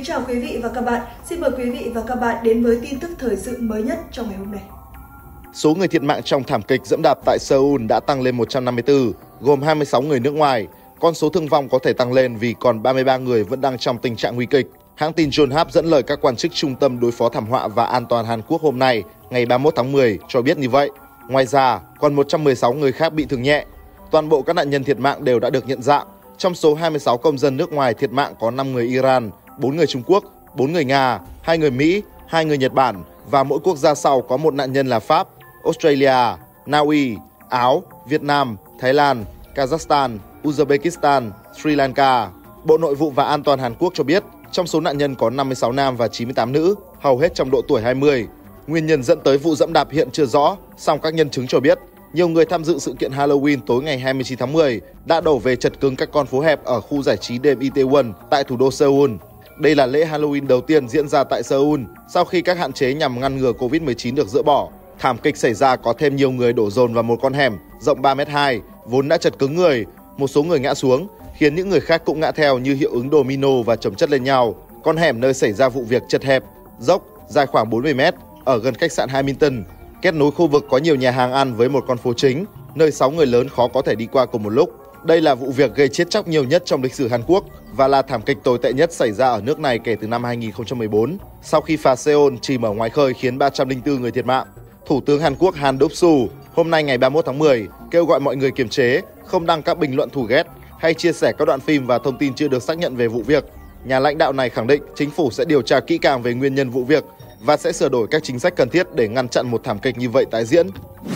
chào quý vị và các bạn. Xin mời quý vị và các bạn đến với tin tức thời sự mới nhất trong ngày hôm nay. Số người thiệt mạng trong thảm kịch giẫm đạp tại Seoul đã tăng lên 154, gồm 26 người nước ngoài. Con số thương vong có thể tăng lên vì còn 33 người vẫn đang trong tình trạng nguy kịch. Hãng tin Yonhap dẫn lời các quan chức Trung tâm Đối phó Thảm họa và An toàn Hàn Quốc hôm nay, ngày 31 tháng 10, cho biết như vậy. Ngoài ra, còn 116 người khác bị thương nhẹ. Toàn bộ các nạn nhân thiệt mạng đều đã được nhận dạng. Trong số 26 công dân nước ngoài thiệt mạng có 5 người Iran, 4 người Trung Quốc, 4 người Nga, 2 người Mỹ, 2 người Nhật Bản và mỗi quốc gia sau có một nạn nhân là Pháp, Australia, Na Uy, Áo, Việt Nam, Thái Lan, Kazakhstan, Uzbekistan, Sri Lanka. Bộ Nội vụ và An toàn Hàn Quốc cho biết, trong số nạn nhân có 56 nam và 98 nữ, hầu hết trong độ tuổi 20. Nguyên nhân dẫn tới vụ giẫm đạp hiện chưa rõ, song các nhân chứng cho biết, nhiều người tham dự sự kiện Halloween tối ngày 29 tháng 10 đã đổ về chật cứng các con phố hẹp ở khu giải trí đêm Itaewon tại thủ đô Seoul. Đây là lễ Halloween đầu tiên diễn ra tại Seoul sau khi các hạn chế nhằm ngăn ngừa Covid-19 được dỡ bỏ. Thảm kịch xảy ra có thêm nhiều người đổ dồn vào một con hẻm rộng 3,2 m, vốn đã chật cứng người. Một số người ngã xuống, khiến những người khác cũng ngã theo như hiệu ứng domino và chồng chất lên nhau. Con hẻm nơi xảy ra vụ việc chật hẹp, dốc, dài khoảng 40 m, ở gần khách sạn Hamilton, kết nối khu vực có nhiều nhà hàng ăn với một con phố chính, nơi 6 người lớn khó có thể đi qua cùng một lúc. Đây là vụ việc gây chết chóc nhiều nhất trong lịch sử Hàn Quốc và là thảm kịch tồi tệ nhất xảy ra ở nước này kể từ năm 2014, sau khi phà Seoul chìm ở ngoài khơi khiến 304 người thiệt mạng. Thủ tướng Hàn Quốc Han Duck-soo hôm nay ngày 31 tháng 10 kêu gọi mọi người kiềm chế, không đăng các bình luận thù ghét hay chia sẻ các đoạn phim và thông tin chưa được xác nhận về vụ việc. Nhà lãnh đạo này khẳng định chính phủ sẽ điều tra kỹ càng về nguyên nhân vụ việc và sẽ sửa đổi các chính sách cần thiết để ngăn chặn một thảm kịch như vậy tái diễn.